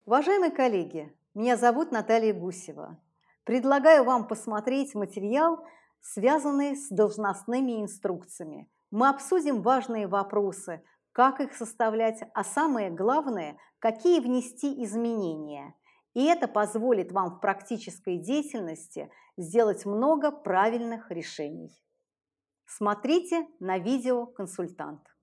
Уважаемые коллеги, меня зовут Наталья Гусева. Предлагаю вам посмотреть материал, связанный с должностными инструкциями. Мы обсудим важные вопросы, как их составлять, а самое главное, какие внести изменения. И это позволит вам в практической деятельности сделать много правильных решений. Смотрите на видео «Консультант».